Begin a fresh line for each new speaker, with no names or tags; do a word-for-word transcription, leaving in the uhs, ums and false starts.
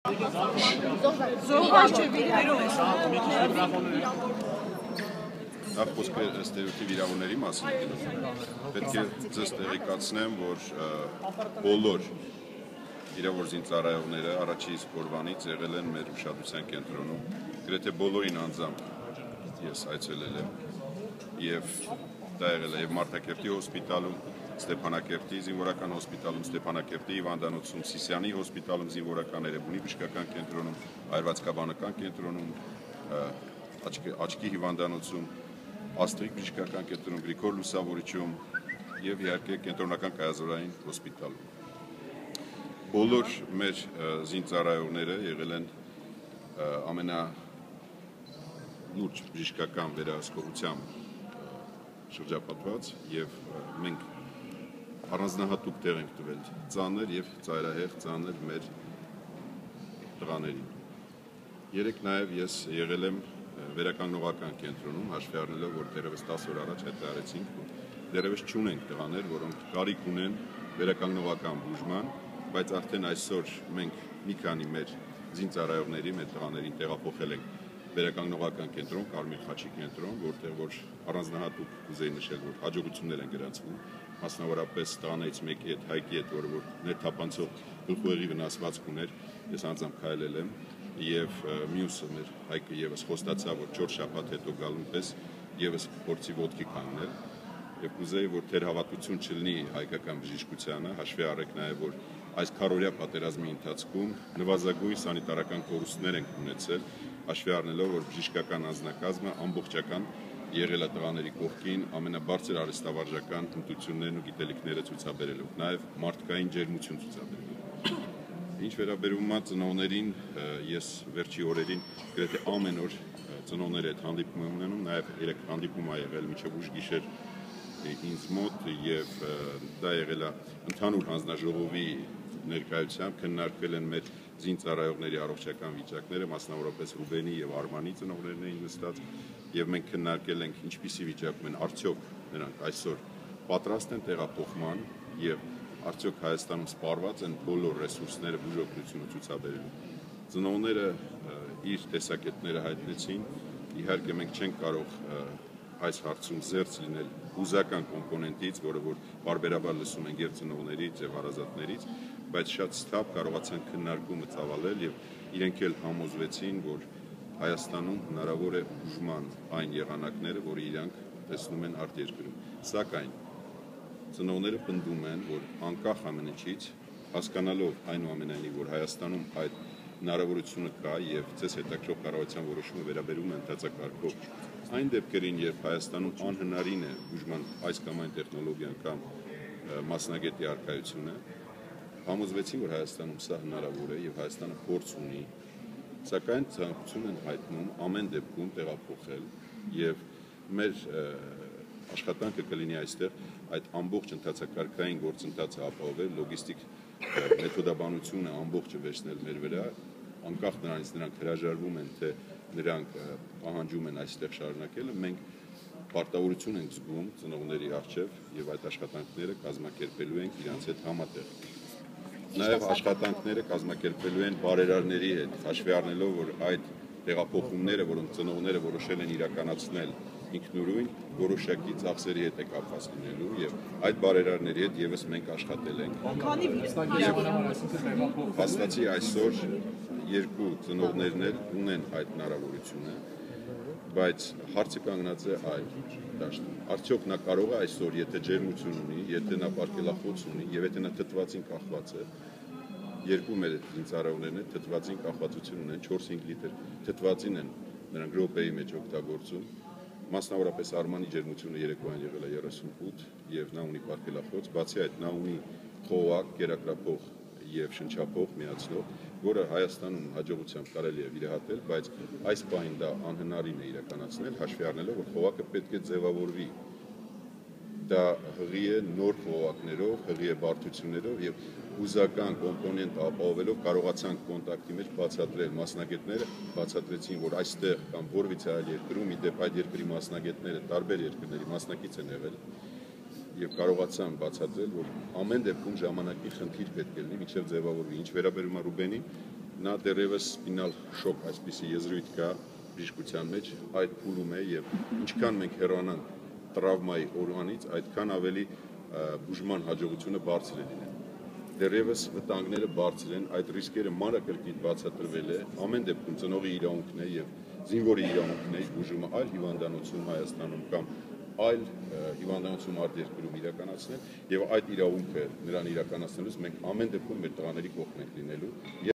Նախ խոսքը ստերեոտիպ վիրավորների մասին պետք է ձեզ տեղեկացնեմ, որ բոլոր վիրավոր զինծառայողները առաջի իսկ օրվանից եղել են մեր ուշադրության կենտրոնում, գրեթե բոլորին անձամբ ես այցելել եմ եւ դա եղել է եւ Մարտակերտի հոսպիտալում, Ստեփանակերտի զինվորական հոսպիտալում, Ստեփանակերտի հիվանդանոցում, Սիսիանի հոսպիտալում զինվորական Էրեբունի բժշկական կենտրոնում, Այրվածքաբանական կենտրոնում, Աչքի հիվանդանոցում, Աստրիկ բժշկական կենտրոնում, Գրիգոր Լուսավորիչում եւ իհարկե կենտրոնական կայազորային հոսպիտալում։ Բոլոր մեր զինծառայողները եղել են ամենալուրջ բժշկական վերահսկողությամբ շրջապատված եւ մենք առանձնահատուկ տեղ ենք տվել ծանր եւ ծայրահեղ ծանր մեր տղաներին։ Երեք նաեւ ես եղել եմ վերականգնողական կենտրոնում, հաշվի առնելով, որ դեռևս տասը օր առաջ հայտարարեցինք, որ դեռևս չունենք տղաներ, որոնք կարիք ունեն վերականգնողական բուժման, բայց արդեն այսօր մենք մի քանի մեր զինծառայողների, մեր տղաներին տեղափոխել ենք վերականգնողական կենտրոն, Կարմիր խաչի կենտրոն, որտեղ որ առանձնահատուկ կուզեի նշել, որ հաջողություններ են գրանցվում, մասնավորապես տղաներից մեկի հետ, Հայկի հետ, որը որ ներթափանցող գլխուեղի վնասվածք ուներ, ես անձամբ քայլել եմ եւ մյուսը մեր Հայկը եւս խոստացավ, որ չորս շաբաթ հետո գալուն պես եւս փորձի ոտքի կանգնել եւ կուզեի, որ թերհավատություն չլինի հայկական բժշկությանը, հաշվի առեք նաեւ, որ այս քառօրյա պատերազմի ընթացքում նվազագույն սանիտարական կորուստներ ենք ունեցել, հաշվի առնելով, որ բժշկական անձնակազմը ամբողջական եղել է տղաների կողքին ամենաբարձր արհեստավարժական հմտություններն ու գիտելիքները ցուցաբերելով, նաև մարդկային ջերմություն ցուցաբերելով։ Ինչ վերաբերում է ծնողներին, ես վերջի օրերին գրեթե ամեն օր ծնողների հետ հանդիպում եմ ունենում, նաև երեք հանդիպում ա եղել մինչև ուշ գիշեր ինձ մոտ եւ դա եղել է ընդհանուր հանձնաժողովի ներկայությամբ քննարկվել են մեր զինծառայողների առողջական վիճակները, մասնավորապես Ռուբենի եւ Արմանի ծնողներն էին նստած եւ մենք քննարկել ենք ինչպիսի վիճակում են, արդյոք նրանք այսօր պատրաստ են տեղափոխման եւ արդյոք Հայաստանում սպառված են բոլոր ռեսուրսները բուժօգնությունը ցուցաբերելու։ Ծնողները իր տեսակետները հայտնեցին, իհարկե մենք չենք կարող այս հարցում զերծ լինել հուզական կոմպոնենտից, որը որ բարբերաբար լսում ենք եւ ծնողներից եւ հարազատներից, բայց շատ սթափ կարողացան քննարկումը ծավալել եւ իրենք էլ համոզվեցին, որ Հայաստանում հնարավոր է բուժման այն եղանակները, որը իրանք տեսնում են արտերկրում։ Սակայն ծնողները պնդում են, որ անկախ ամեն ինչից, հասկանալով այնուամենայնիվ, որ Հայաստանում այդ հնարավորությունը կա եւ ցես հետաքրքրող կառավարության որոշումը վերաբերում է ընդհանրակարգով այն դեպքերին, երբ Հայաստանում անհնարին է բուժման այս կամ այն տեխնոլոգիան կամ մասնագետի առկայությունը, համոզվեցին, որ Հայաստանում սա հնարավոր է եւ Հայաստանը փորձ ունի, սակայն ցանկություն են հայտնում ամեն դեպքում տեղափոխել եւ մեր աշխատանքը կլինի այստեղ այդ ամբողջ ընդհանրակարգային գործընթացը ապահովել, լոգիստիկ մեթոդաբանությունը ամբողջը վերցնել մեր վրա, անկախ նրանից նրանք հրաժարվում են, թե նրանք պահանջում են այստեղ շարունակելը, մենք պարտավորություն ենք զգում ծնողների առջև եւ այդ աշխատանքները կազմակերպելու ենք իրancs հետ համատեղ։ Նաեւ աշխատանքները կազմակերպելու են բարերարների հետ, հաշվի առնելով, որ այդ տեղափոխումները, որոնք ծնողները որոշել են իրականացնել ինքնուրույն, որոշակի ծախսերի հետ է կապված լինելու եւ այդ բարերարների հետ եւս մենք աշխատել ենք։ Հաստատի այսօր երկու ծնողներն էլ ունեն այդ հնարավորությունը, բայց հարցը կանգնած է այլ դաշտում։ Արդյոք նա կարող է այսօր, եթե ջերմություն ունի, եթե նա պարկելախոց ունի եւ եթե նա թթվածին կախված է, երկու մեր զինծառայողներն են թթվածին կախվածություն ունեն, չորս-հինգ լիտր թթվածին են նրանք րոպեի մեջ օգտագործում, մասնավորապես Արմանի ջերմությունը երեկոյան եղել է երեսունութ եւ նա ունի պարկելախոց, բացի այդ նա ունի խողակ, կերակրափող եւ շնչափող միացնող, որը Հայաստանում հաջողությամբ կարելի է վիրահատել, բայց այս պահին դա անհնարին է իրականացնել, հաշվի առնելով, որ խողակը պետք է ձևավորվի։ Դա հղի է նոր խողակներով, հղի է բարդություններով եւ հուզական կոմպոնենտ ապահովելով կարողացանք կոնտակտի մեջ բացատրել մասնագետները, բացատրեցին, որ այստեղ կամ որևիցե այլ երկրում, իդեպ այդ երկրի մասնագետները տարբեր երկրների մասնակից են եղել եւ կարողացան բացատրել, որ ամեն դեպքում ժամանակի խնդիր պետք է լինի, մինչեւ ձևավորվի։ Ինչ վերաբերում է Ռուբենին, նա դեռևս սպինալ շոկ այսպիսի եզրույթ կա բժշկության մեջ, այդ փուլում է եւ ինչքան մենք հեռանանք տրավմայի օրվանից, այդքան ավելի բուժման հաջողությունը բարձր է լինել։ Դեռևս վտանգները բարձր են, այդ ռիսկերը մանրակրկիտ բացատրվել է, ամեն դեպքում ծնողի իրավունքն է եւ զինվորի իրավունքն է բուժումը այլ հիվանդանոցում Հայաստանում կամ այլ հիվանդանոցում արտերկրում իրականացնել եւ այդ իրավունքը նրան իրականացնելուց մենք ամեն դեպքում մեր տղաների կողքն ենք լինելու։